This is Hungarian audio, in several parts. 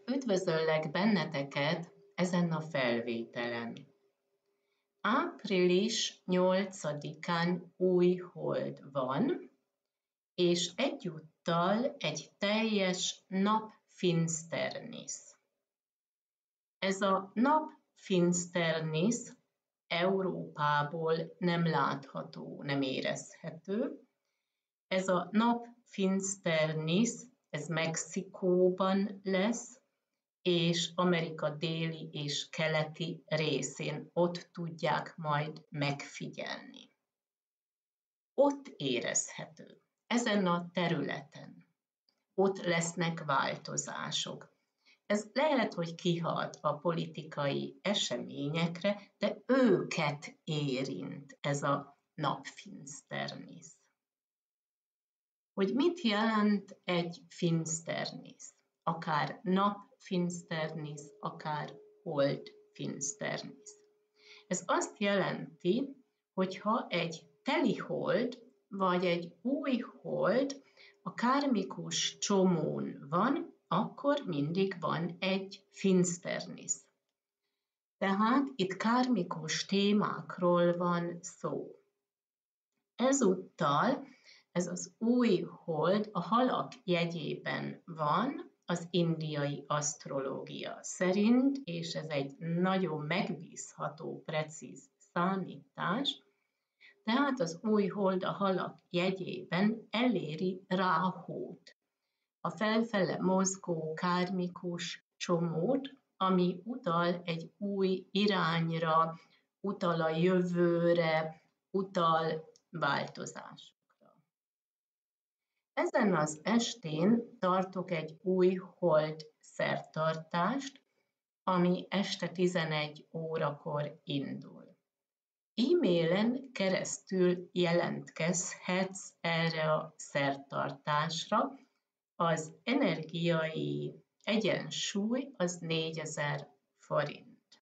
Üdvözöllek benneteket ezen a felvételen. Április 8-án új hold van, és egyúttal egy teljes napfinsternisz. Ez a napfinsternisz Európából nem látható, nem érezhető. Ez a napfinsternisz, ez Mexikóban lesz, és Amerika déli és keleti részén ott tudják majd megfigyelni. Ott érezhető, ezen a területen. Ott lesznek változások. Ez lehet, hogy kihat a politikai eseményekre, de őket érint ez a napfinsternisz. Hogy mit jelent egy finsternisz? Akár napfinsternisz, akár holdfinsternisz. Ez azt jelenti, hogyha egy teli hold, vagy egy új hold a kármikus csomón van, akkor mindig van egy finsternisz. Tehát itt kármikus témákról van szó. Ezúttal ez az új hold a halak jegyében van, az indiai asztrológia szerint, és ez egy nagyon megbízható, precíz számítás, tehát az új hold a halak jegyében eléri Ráhút, a felfele mozgó kármikus csomót, ami utal egy új irányra, utal a jövőre, utal változásokra. Ezen az estén tartok egy új hold szertartást, ami este 11 órakor indul. E-mailen keresztül jelentkezhetsz erre a szertartásra. Az energiai egyensúly az 4000 forint.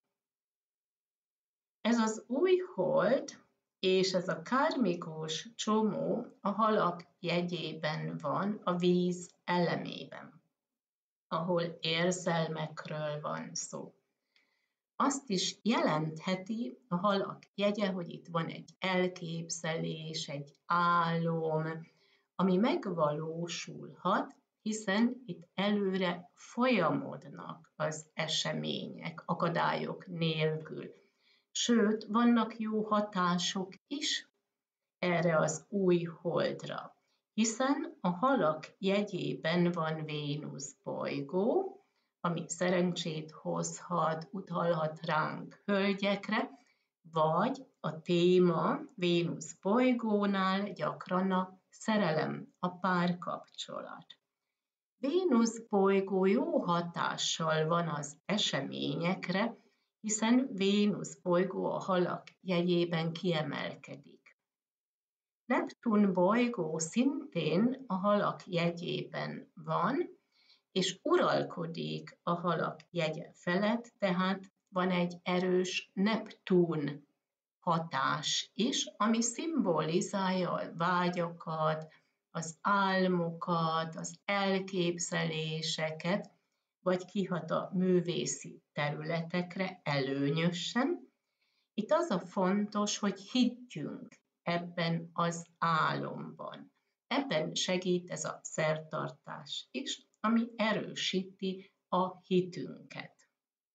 Ez az új hold és ez a kármikus csomó a halak jegyében van, a víz elemében, ahol érzelmekről van szó. Azt is jelentheti a halak jegye, hogy itt van egy elképzelés, egy álom, ami megvalósulhat, hiszen itt előre folyamodnak az események, akadályok nélkül. Sőt, vannak jó hatások is erre az új holdra, hiszen a halak jegyében van Vénusz bolygó, ami szerencsét hozhat, utalhat ránk hölgyekre, vagy a téma Vénusz bolygónál gyakran a szerelem, a párkapcsolat. Vénusz bolygó jó hatással van az eseményekre, hiszen Vénusz bolygó a halak jegyében kiemelkedik. Neptun bolygó szintén a halak jegyében van, és uralkodik a halak jegye felett, tehát van egy erős Neptun hatás is, ami szimbolizálja a vágyakat, az álmokat, az elképzeléseket, vagy kihat a művészi területekre előnyösen. Itt az a fontos, hogy higgyünk ebben az álomban. Ebben segít ez a szertartás is, ami erősíti a hitünket.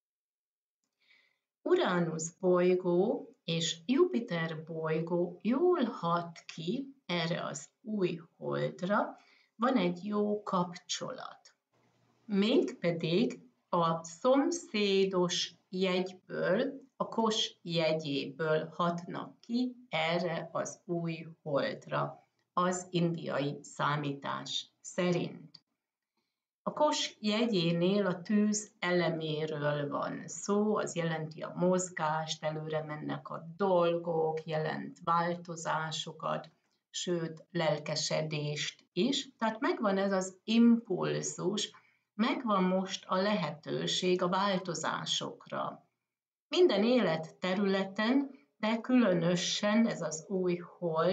Uránusz bolygó és Jupiter bolygó jól hat ki erre az új holdra, van egy jó kapcsolat. Mégpedig a szomszédos jegyből, a Kos jegyéből hatnak ki erre az új holdra, az indiai számítás szerint. A Kos jegyénél a tűz eleméről van szó, az jelenti a mozgást, előre mennek a dolgok, jelent változásokat, sőt lelkesedést is. Tehát megvan ez az impulzus, megvan most a lehetőség a változásokra. Minden életterületen, de különösen ez az új hold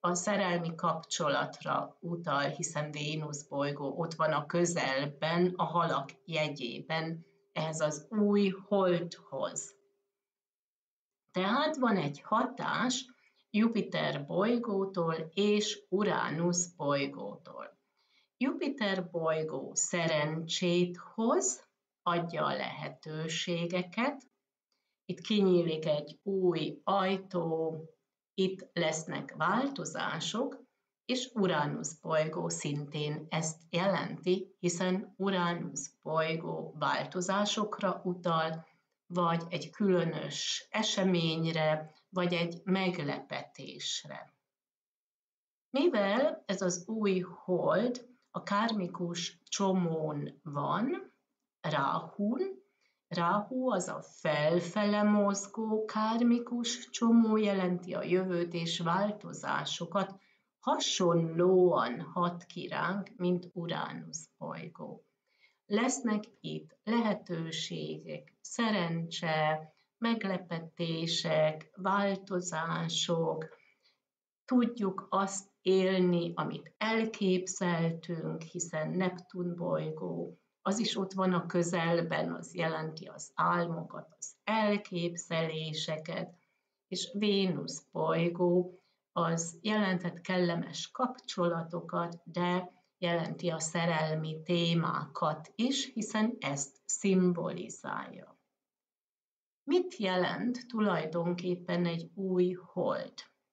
a szerelmi kapcsolatra utal, hiszen Vénusz bolygó ott van a közelben, a halak jegyében, ehhez az új holdhoz. Tehát van egy hatás Jupiter bolygótól és Uránusz bolygótól. Jupiter bolygó szerencsét hoz, adja a lehetőségeket, itt kinyílik egy új ajtó, itt lesznek változások, és Uránusz bolygó szintén ezt jelenti, hiszen Uránusz bolygó változásokra utal, vagy egy különös eseményre, vagy egy meglepetésre. Mivel ez az új hold a kármikus csomón van, Ráhun, Ráhu az a felfele mozgó kármikus csomó, jelenti a jövőt és változásokat, hasonlóan hat ki ránk, mint Uránusz bolygó. Lesznek itt lehetőségek, szerencse, meglepetések, változások, tudjuk azt élni, amit elképzeltünk, hiszen Neptun bolygó, az is ott van a közelben, az jelenti az álmokat, az elképzeléseket, és Vénusz bolygó az jelentett kellemes kapcsolatokat, de jelenti a szerelmi témákat is, hiszen ezt szimbolizálja. Mit jelent tulajdonképpen egy új hold?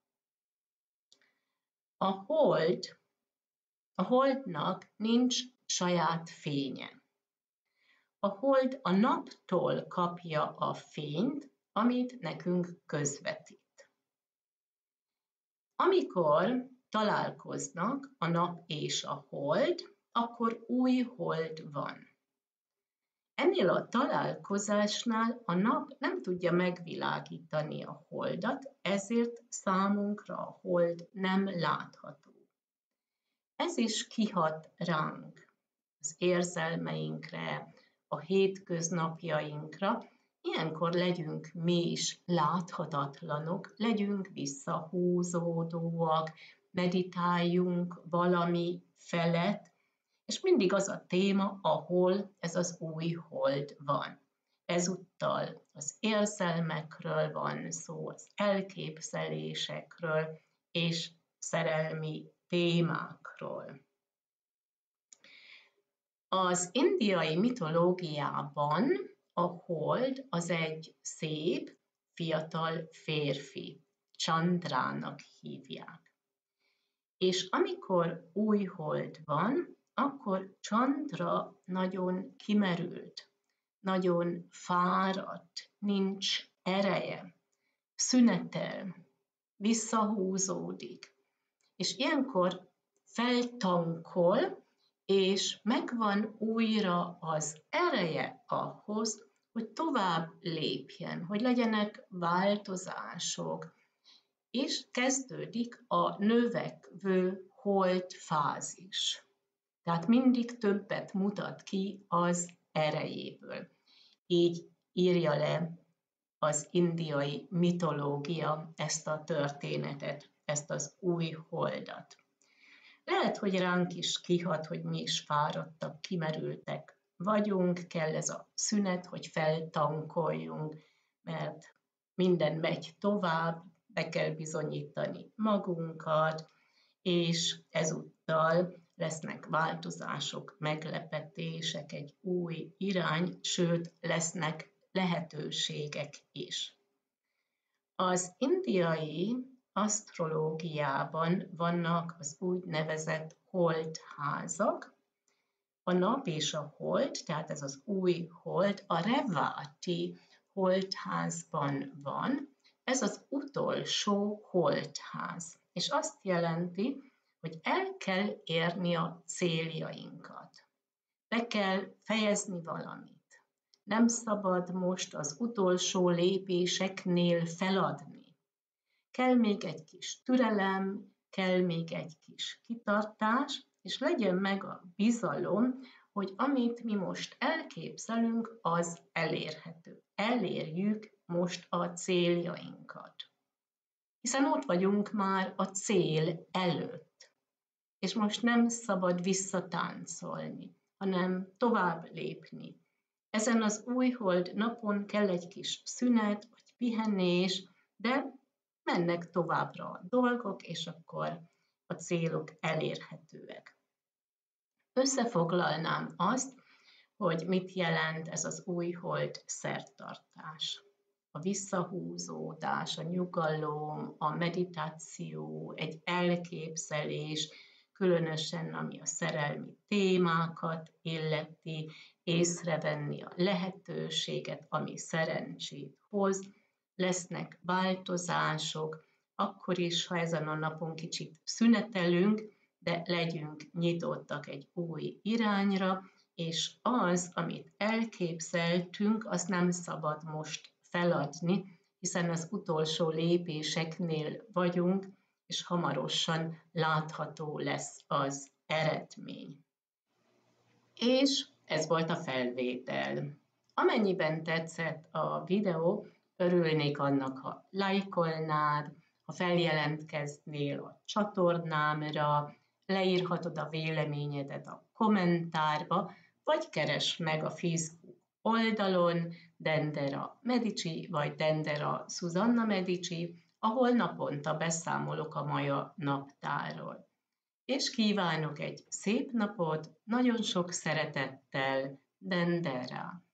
A holdnak nincs saját fénye. A hold a naptól kapja a fényt, amit nekünk közvetít. Amikor találkoznak a nap és a hold, akkor új hold van. Ennél a találkozásnál a nap nem tudja megvilágítani a holdat, ezért számunkra a hold nem látható. Ez is kihat ránk, az érzelmeinkre, a hétköznapjainkra. Ilyenkor legyünk mi is láthatatlanok, legyünk visszahúzódóak, meditáljunk valami felett, és mindig az a téma, ahol ez az új hold van. Ezúttal az érzelmekről van szó, az elképzelésekről és szerelmi témákról. Az indiai mitológiában a hold az egy szép, fiatal férfi, Chandrának hívják. És amikor új hold van, akkor Chandra nagyon kimerült, nagyon fáradt, nincs ereje, szünetel, visszahúzódik, és ilyenkor feltankol, és megvan újra az ereje ahhoz, hogy tovább lépjen, hogy legyenek változások, és kezdődik a növekvő holdfázis. Tehát mindig többet mutat ki az erejéből. Így írja le az indiai mitológia ezt a történetet, ezt az új holdat. Lehet, hogy ránk is kihat, hogy mi is fáradtak, kimerültek vagyunk, kell ez a szünet, hogy feltankoljunk, mert minden megy tovább, be kell bizonyítani magunkat, és ezúttal lesznek változások, meglepetések, egy új irány, sőt, lesznek lehetőségek is. Az indiai asztrológiában vannak az úgynevezett holdházak. A nap és a hold, tehát ez az új hold, a Revati holdházban van, ez az utolsó holdház, és azt jelenti, hogy el kell érni a céljainkat. Be kell fejezni valamit. Nem szabad most az utolsó lépéseknél feladni. Kell még egy kis türelem, kell még egy kis kitartás, és legyen meg a bizalom, hogy amit mi most elképzelünk, az elérhető. Elérjük most a céljainkat. hiszen ott vagyunk már a cél előtt, és most nem szabad visszatáncolni, hanem tovább lépni. Ezen az újhold napon kell egy kis szünet, vagy pihenés, de mennek továbbra a dolgok, és akkor a célok elérhetőek. Összefoglalnám azt, hogy mit jelent ez az újhold szertartás. A visszahúzódás, a nyugalom, a meditáció, egy elképzelés, különösen ami a szerelmi témákat illeti, észrevenni a lehetőséget, ami szerencsét hoz, lesznek változások, akkor is, ha ezen a napon kicsit szünetelünk, de legyünk nyitottak egy új irányra, és az, amit elképzeltünk, azt nem szabad most feladni, hiszen az utolsó lépéseknél vagyunk, és hamarosan látható lesz az eredmény. És ez volt a felvétel. Amennyiben tetszett a videó, örülnék annak, ha lájkolnád, ha feljelentkeznél a csatornámra, leírhatod a véleményedet a kommentárba, vagy keresd meg a Facebook oldalon Dendera Medici vagy Dendera Susanna Medici, ahol naponta beszámolok a Maja naptárról. És kívánok egy szép napot, nagyon sok szeretettel, Dendera!